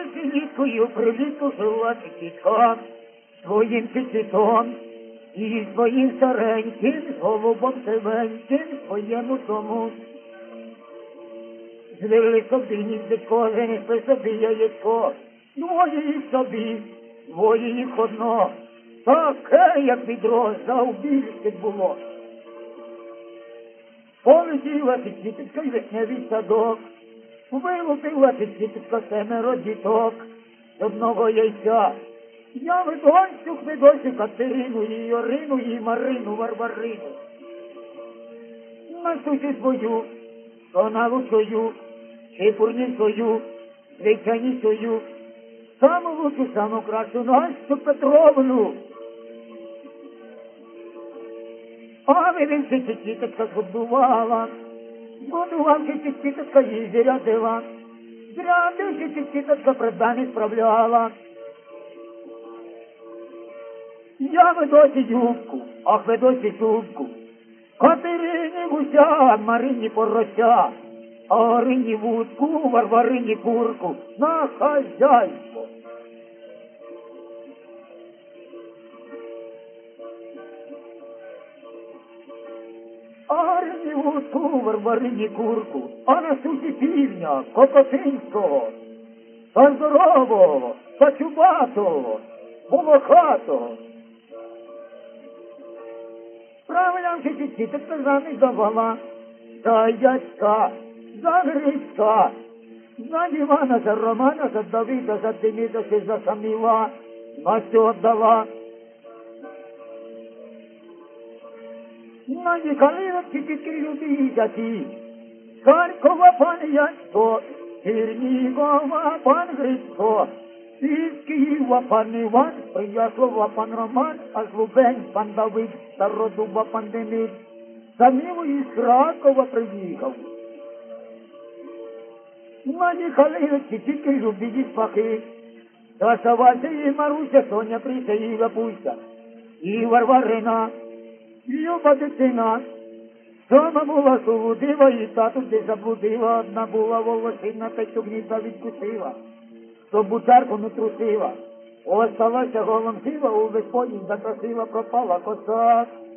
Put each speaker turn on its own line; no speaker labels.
Синікою приліту жила тітка своїм пітітом і своїм стареньким, з голубом сивеньким своєму дому. Звели собі ніздечко, винесли собі яєчко, двоє їх собі, двоє їх одно, таке, як відро, завбільше було. Полетіла тітка й вишневий садок, вилупила тітка 7 діток з одного яйця. Я видонцю Катерину, і Орину, і Марину, Варварину. На суші свою, тоналучою, чепурнісою, звичайнісою, саму лучшу, саму кращу Настю Петровну. А вивівши тітка згодувала, згодувавши тітка їй зрядила, зрядивши тітка придбані справляла. Я видосі юбку, ах видосі шубку, Катерині гуся, Марині порося, а Орині вудку, Варварині курку на хазяйство. Орині вудку, Варварині курку, а на суші півня, Кокотинського, та здорового, та чубатого, волохатого. Правилявши тітка заміж давала за Яцька, за Грицька, за Івана, за Романа, за Давида, за Деміда, за Саміла, Настю отдала. На Ніколина тітки любі дяті, Харкова пан Яцько, Чернігова пан Грицько, із Києва пан Іван, з Прияслава пан Роман, а з Лубень пан Давид, Стародуба пан Демид, Саміло із Кракова приїхав. Наїхали тільки любі спахи, оставався і Маруся, Соня, Прися і Лапуся, і Варварина, люба дитина. Дома була сулудива, і тату де заблудила, одна була волосина, та що гнізда відкусила. То бутарку не трусила, осталася голом сіла, у Господні запросила, пропала коса.